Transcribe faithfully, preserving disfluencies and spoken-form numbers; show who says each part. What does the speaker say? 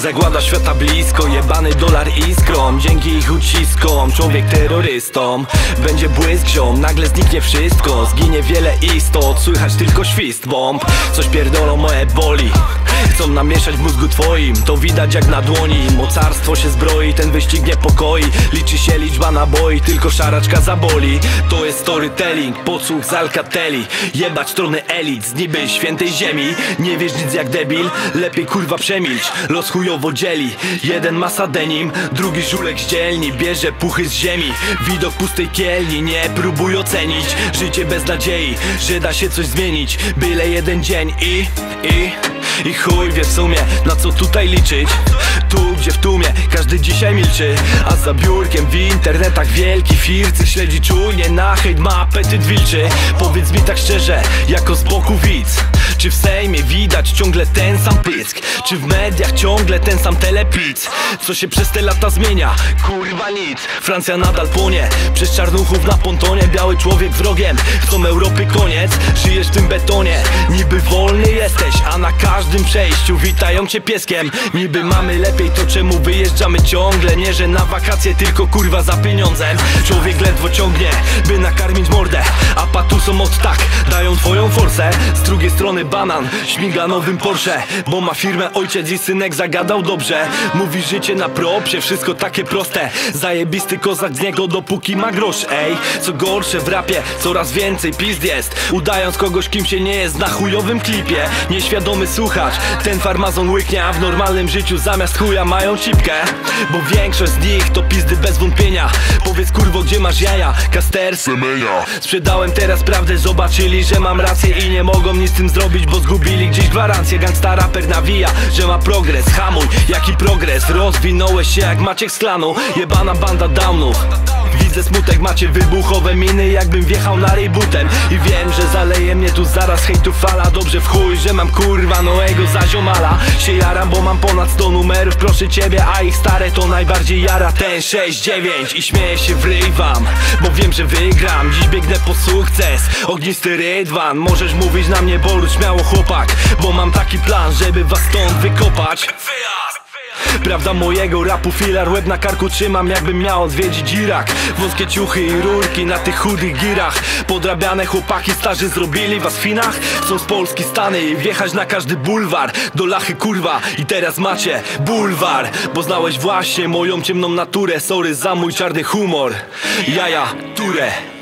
Speaker 1: Zagłada świata blisko, jebany dolar iskrą. Dzięki ich uciskom, człowiek terrorystom. Będzie błysk ziom, nagle zniknie wszystko. Zginie wiele istot, słychać tylko świst bomb. Coś pierdolą moje boli, chcą namieszać w mózgu twoim. To widać jak na dłoni, mocarstwo się zbroi. Ten wyścig niepokoi, liczy się liczba naboi. Tylko szaraczka zaboli, to jest storytelling. Podsłuch z Alcateli, jebać strony elit z niby świętej ziemi. Nie wiesz nic jak debil, lepiej kurwa przemilcz. Los chujowo dzieli, jeden masa denim, drugi żulek z dzielni. Bierze puchy z ziemi, widok pustej kielni. Nie próbuj ocenić życie bez nadziei, że da się coś zmienić. Byle jeden dzień i, i I chuj wie w sumie, na co tutaj liczyć. Tu gdzie w tłumie każdy dzisiaj milczy, a za biurkiem w internetach wielki fircy śledzi czujnie na hejt, ma apetyt wilczy. Powiedz mi tak szczerze, jako z boku widz, czy w Sejmie widać ciągle ten sam pysk? Czy w mediach ciągle ten sam telepic? Co się przez te lata zmienia? Kurwa nic. Francja nadal płonie przez czarnuchów na pontonie. Biały człowiek wrogiem, chcą Europy koniec. Żyjesz w tym betonie, niby wolny jesteś, a na każdym przejściu witają cię pieskiem. Niby mamy lepiej, to czemu wyjeżdżamy ciągle? Nie, że na wakacje, tylko kurwa za pieniądzem. Człowiek ledwo ciągnie, by nakarmić mordę, a patusom od tak dają twoją forsę. Z drugiej strony banan śmiga nowym Porsche, bo ma firmę ojciec i synek zagadał dobrze. Mówi życie na propsie, wszystko takie proste. Zajebisty kozak z niego dopóki ma grosz. Ej, co gorsze w rapie, coraz więcej pizd jest, udając kogoś kim się nie jest na chujowym klipie. Nieświadomy słuchacz, ten farmazon łyknie, a w normalnym życiu zamiast chuja mają cipkę. Bo większość z nich to pizdy bez wątpienia. Powiedz kurwo, gdzie masz jaja, Caster Semenya. Sprzedałem teraz prawdę, zobaczyli, że mam rację i nie mogą nic z tym zrobić, bo zgubili gdzieś gwarancję. Gangsta raper nawija, że ma progres. Hamuj, jaki progres? Rozwinąłeś się jak Maciek z klanu. Jebana banda downów. Widzę smutek, macie wybuchowe miny, jakbym wjechał na rebootem. I wiem, że zaleje mnie tu zaraz hejtu fala. Dobrze w chuj, że mam kurwa Noego za ziomala. Się jaram, bo mam ponad sto numerów, proszę ciebie, a ich stare to najbardziej jara ten sześć dziewięć. I śmieję się w ryj wam, bo wiem, że wygram. Dziś biegnę po sukces, ognisty rydwan. Możesz mówić na mnie Boruć, śmiało chłopak, bo mam taki plan, żeby was stąd wykopać. Prawda mojego rapu filar, łeb na karku trzymam, jakbym miał odwiedzić Irak. Wąskie ciuchy i rurki na tych chudych girach. Podrabiane chłopaki starzy zrobili was w Chinach. Są z Polski Stany i wjechać na każdy bulwar. Do lachy kurwa i teraz macie bulwar, bo znałeś właśnie moją ciemną naturę. Sorry za mój czarny humor, jaja, ture.